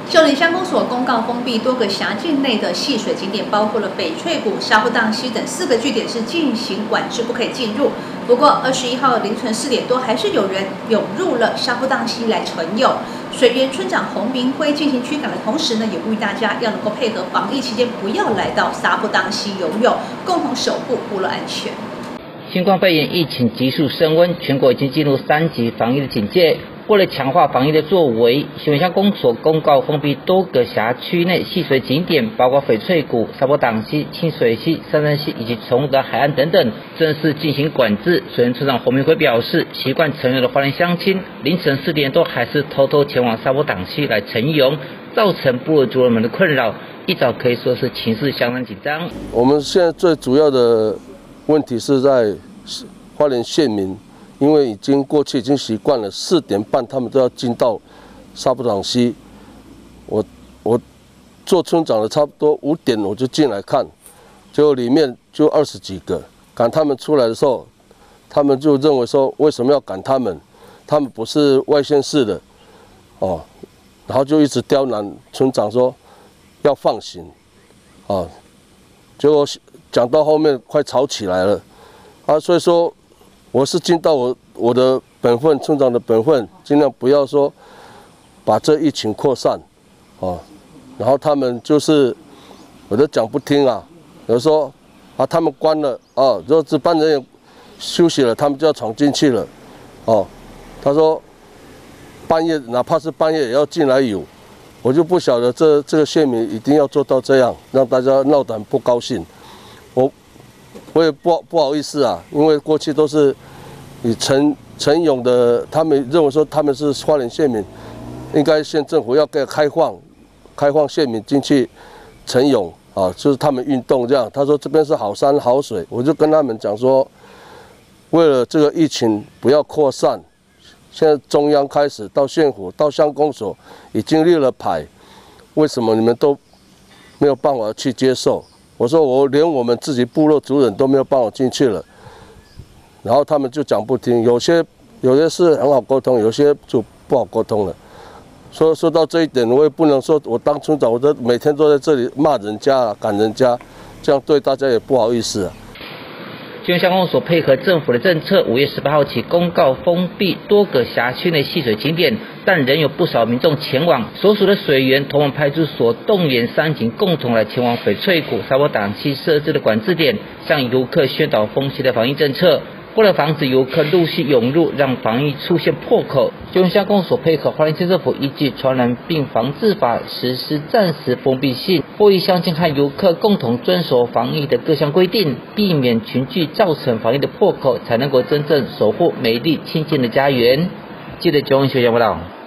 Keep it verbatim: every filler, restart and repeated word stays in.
秀林乡公所公告封闭多个辖境内的戏水景点，包括了翡翠谷、沙坡荡溪等四个据点是进行管制，不可以进入。不过二十一号凌晨四点多，还是有人涌入了沙坡荡溪来晨泳。水源村长洪明辉进行驱赶的同时呢，也呼吁大家要能够配合防疫期间，不要来到沙坡荡溪游泳，共同守护部落安全。 新冠肺炎疫情急速升温，全国已经进入三级防疫的警戒。为了强化防疫的作为，秀林乡公所公告封闭多个辖区内戏水景点，包括翡翠谷、沙坡荡溪、清水溪、三山溪以及崇德海岸等等，正式进行管制。水源村长洪明辉表示，习惯晨泳的花莲乡亲，凌晨四点多还是偷偷前往沙坡荡溪来晨泳，造成部落族人们的困扰。一早可以说是情势相当紧张。 我们现在最主要的问题是在花莲县民。因为已经过去已经习惯了，四点半他们都要进到沙坡荡溪。我我做村长的，差不多五点我就进来看，结果里面就二十几个。赶他们出来的时候，他们就认为说为什么要赶他们？他们不是外县市的，哦，然后就一直刁难村长说要放行，啊，结果讲到后面快吵起来了，啊，所以说。我是尽到我我的本分，村长的本分，尽量不要说把这疫情扩散，哦，然后他们就是我都讲不听啊，有的说啊他们关了啊，如果值班人员休息了，他们就要闯进去了，哦，他说半夜哪怕是半夜也要进来游，我就不晓得这这个县民一定要做到这样，让大家闹得很不高兴，我。我也不不好意思啊，因为过去都是以陈陈勇的，他们认为说他们是花莲县民，应该县政府要给开放，开放县民进去陈勇啊，就是他们运动这样。他说这边是好山好水，我就跟他们讲说，为了这个疫情不要扩散，现在中央开始到县府到乡公所已经立了牌，为什么你们都没有办法去接受？我说我连我们自己部落族人都没有办法进去了，然后他们就讲不听，有些有些是很好沟通，有些就不好沟通了。说说到这一点，我也不能说我当村长，我都每天都在这里骂人家、赶人家，这样对大家也不好意思啊。 秀林乡公所配合政府的政策，五月十八号起公告封闭多个辖区内戏水景点，但仍有不少民众前往。所属的水源同往派出所动员三警共同来前往翡翠谷、沙坡荡溪设置的管制点，向游客宣导封溪的防疫政策。为了防止游客陆续涌入，让防疫出现破口，秀林乡公所配合花莲县政府依据《传染病防治法》实施暂时封闭性，呼吁乡亲和游客共同遵守防疫的各项规定，避免群聚造成防疫的破口，才能够真正守护美丽清净的家园。记得九文学讲报道。